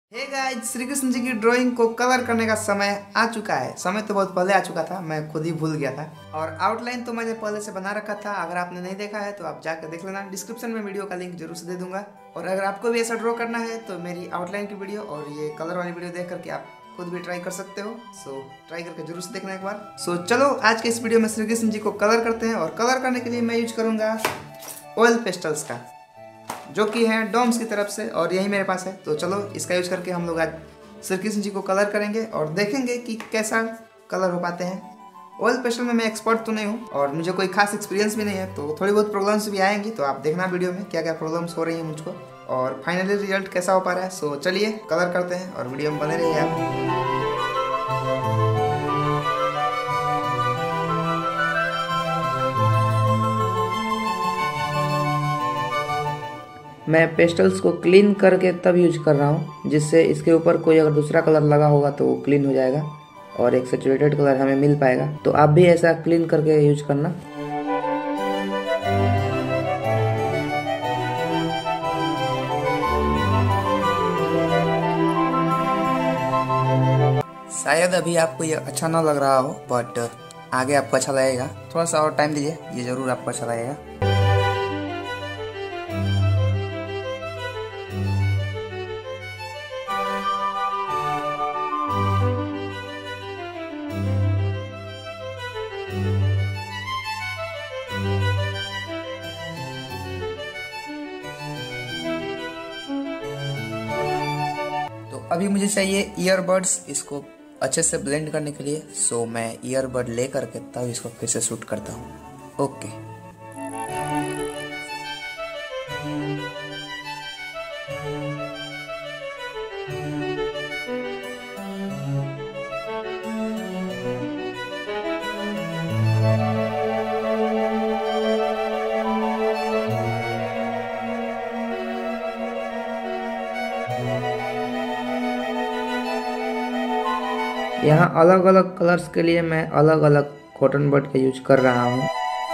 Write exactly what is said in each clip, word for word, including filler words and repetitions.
हे guys, Shri Krishna ji की drawing को colour करने का समय आ चुका है। समय तो बहुत पहले आ चुका था, मैं खुद ही भूल गया था। और आउटलाइन तो मैंने पहले से बना रखा था। अगर आपने नहीं देखा है तो आप जाकर देख लेना, डिस्क्रिप्शन में वीडियो का लिंक जरूर से दे दूंगा। और अगर आपको भी ऐसा ड्रॉ करना है तो मेरी आउटलाइन की वीडियो और ये कलर वाली वीडियो देख करके आप खुद भी ट्राई कर सकते हो। सो ट्राई करके जरूर से देखना एक बार। सो चलो आज के इस वीडियो में श्री कृष्ण जी को कलर करते हैं। और कलर करने के लिए मैं यूज करूँगा ऑयल पेस्टल्स का, जो कि है डोम्स की तरफ से, और यही मेरे पास है। तो चलो इसका यूज करके हम लोग आज श्री कृष्ण जी को कलर करेंगे और देखेंगे कि कैसा कलर हो पाते हैं। ऑयल पेस्टल में मैं एक्सपर्ट तो नहीं हूँ और मुझे कोई खास एक्सपीरियंस भी नहीं है, तो थोड़ी बहुत प्रॉब्लम्स भी आएंगी। तो आप देखना वीडियो में क्या क्या प्रॉब्लम्स हो रही हैं मुझको और फाइनली रिजल्ट कैसा हो पा रहा है। सो चलिए कलर करते हैं और वीडियो में बने रहिए आप। मैं पेस्टल्स को क्लीन करके तब यूज कर रहा हूँ जिससे इसके ऊपर कोई अगर दूसरा कलर लगा होगा तो वो क्लीन हो जाएगा और एक सैचुरेटेड कलर हमें मिल पाएगा। तो आप भी ऐसा क्लीन करके यूज करना। शायद अभी आपको ये अच्छा ना लग रहा हो, बट आगे आपको अच्छा लगेगा। थोड़ा सा और टाइम दीजिए, ये जरूर आपको अच्छा लगेगा। तो अभी मुझे चाहिए ईयरबड्स इसको अच्छे से ब्लेंड करने के लिए। सो मैं ईयरबड ले करके तब इसको फिर से शूट करता हूँ। ओके। यहाँ अलग अलग कलर्स के लिए मैं अलग अलग कॉटन बड का यूज कर रहा हूँ।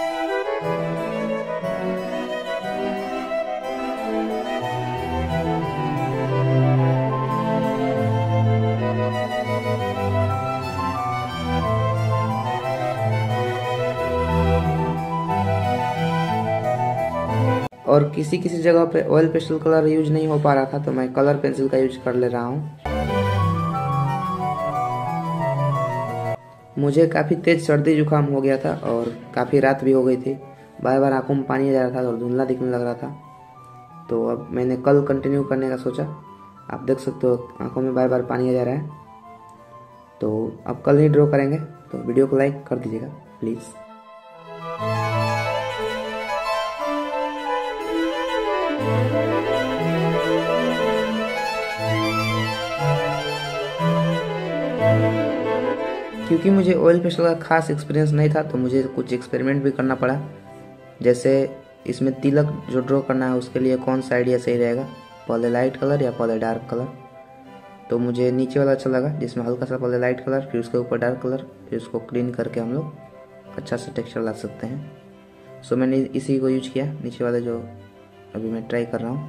और किसी किसी जगह पे ऑयल पेस्टल कलर यूज नहीं हो पा रहा था तो मैं कलर पेंसिल का यूज कर ले रहा हूँ। मुझे काफ़ी तेज़ सर्दी जुकाम हो गया था और काफ़ी रात भी हो गई थी। बार बार आंखों में पानी आ जा रहा था और धुंधला दिखने लग रहा था। तो अब मैंने कल कंटिन्यू करने का सोचा। आप देख सकते हो आंखों में बार बार पानी आ जा रहा है। तो अब कल ही ड्रॉ करेंगे, तो वीडियो को लाइक कर दीजिएगा प्लीज़। क्योंकि मुझे ऑयल पेस्टल का खास एक्सपीरियंस नहीं था तो मुझे कुछ एक्सपेरिमेंट भी करना पड़ा। जैसे इसमें तिलक जो ड्रॉ करना है उसके लिए कौन सा आइडिया सही रहेगा, पहले लाइट कलर या पहले डार्क कलर। तो मुझे नीचे वाला अच्छा लगा जिसमें हल्का सा पहले लाइट कलर फिर उसके ऊपर डार्क कलर, फिर उसको क्लीन करके हम लोग अच्छा सा टेक्सचर ला सकते हैं। सो मैंने इसी को यूज किया, नीचे वाले जो अभी मैं ट्राई कर रहा हूँ।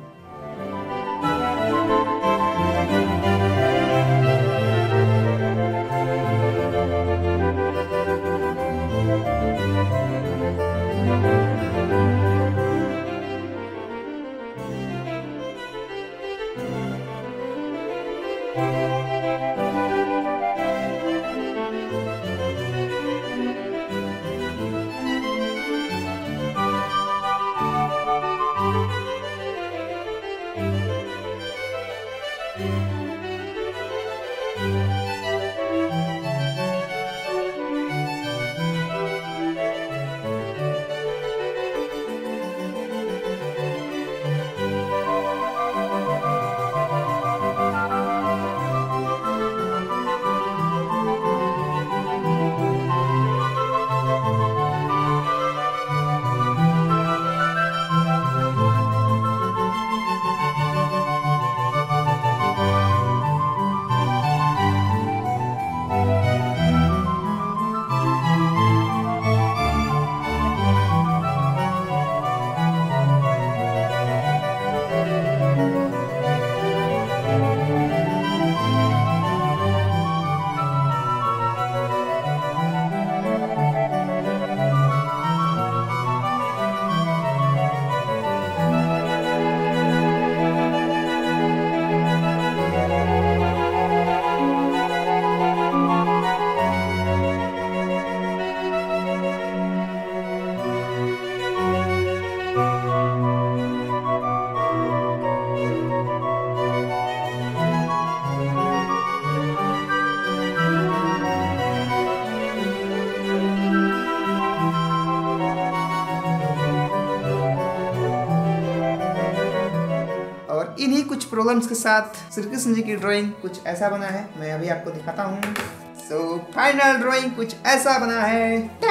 प्रॉब्लम्स के साथ श्री कृष्ण जी की ड्राइंग कुछ ऐसा बना है, मैं अभी आपको दिखाता हूँ। सो फाइनल ड्राइंग कुछ ऐसा बना है।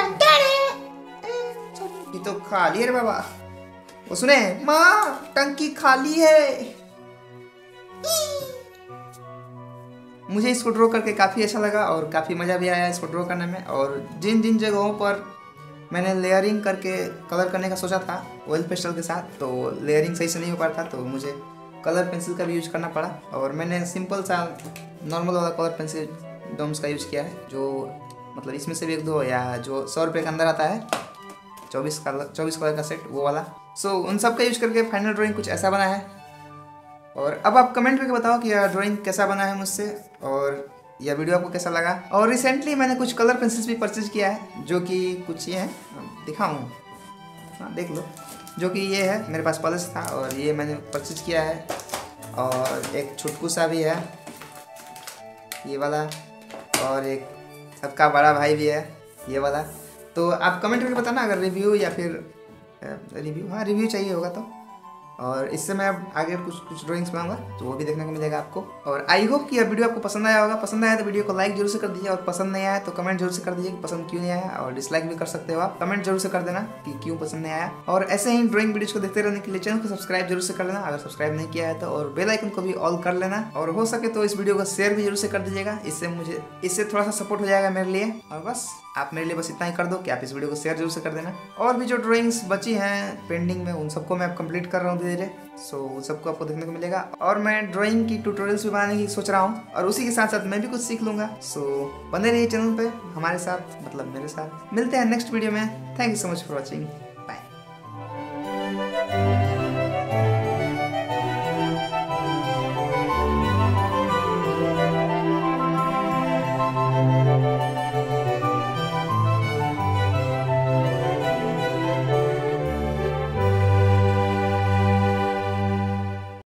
ये तो खाली है रे बाबा, वो सुने माँ टंकी खाली है। मुझे इसको ड्रॉ करके काफ़ी अच्छा लगा और काफ़ी मज़ा भी आया इसको ड्रॉ करने में। और जिन जिन जगहों पर मैंने लेयरिंग करके कलर करने का सोचा था ऑयल पेस्टल के साथ, तो लेयरिंग सही से नहीं हो पा रहा था, तो मुझे कलर पेंसिल का भी यूज करना पड़ा। और मैंने सिंपल सा नॉर्मल वाला कलर पेंसिल डोम्स का यूज़ किया है, जो मतलब इसमें से भी एक दो या जो सौ रुपये के अंदर आता है चौबीस कलर चौबीस कलर का सेट, वो वाला। सो so, उन सब का यूज करके फाइनल ड्राइंग कुछ ऐसा बना है। और अब आप कमेंट करके बताओ कि यह ड्राइंग कैसा बना है मुझसे, और यह वीडियो आपको कैसा लगा। और रिसेंटली मैंने कुछ कलर पेंसिल्स भी परचेज किया है, जो कि कुछ ये है, दिखाऊँ, हाँ देख लो, जो कि ये है मेरे पास पहले से था और ये मैंने परचेज किया है। और एक छुटकू सा भी है ये वाला, और एक सबका बड़ा भाई भी है ये वाला। तो आप कमेंट करके बताना अगर रिव्यू या फिर रिव्यू, हाँ रिव्यू चाहिए होगा तो। और इससे मैं अब आगे कुछ कुछ ड्राइंग्स बनाऊंगा तो वो भी देखने को मिलेगा आपको। और आई होप कि यह वीडियो आपको पसंद आया होगा। पसंद आया तो वीडियो को लाइक जरूर से कर दीजिए, और पसंद नहीं आया तो कमेंट जरूर से कर दीजिए कि पसंद क्यों नहीं आया, और डिसलाइक भी कर सकते हो आप, कमेंट जरूर से कर देना कि क्यों पसंद नहीं आया। और ऐसे ही ड्राइंग वीडियोज को देखते रहने के लिए चैनल को सब्सक्राइब जरूर से कर लेना अगर सब्सक्राइब नहीं किया है तो, और बेल आइकन को भी ऑल कर लेना। और हो सके तो इस वीडियो को शेयर भी जरूर से कर दीजिएगा, इससे मुझे इससे थोड़ा सा सपोर्ट हो जाएगा मेरे लिए। और बस आप मेरे लिए बस इतना ही कर दो कि आप इस वीडियो को शेयर जरूर से कर देना। और भी जो ड्राइंग्स बची हैं पेंडिंग में, उन सबको मैं अब कंप्लीट कर रहा हूँ धीरे धीरे, सो उन सबको आपको देखने को मिलेगा। और मैं ड्राइंग की ट्यूटोरियल्स भी बनाने की सोच रहा हूँ, और उसी के साथ साथ मैं भी कुछ सीख लूँगा। सो बने रहिए चैनल पे हमारे साथ, मतलब मेरे साथ। मिलते हैं नेक्स्ट वीडियो में। Thank you so much for watching.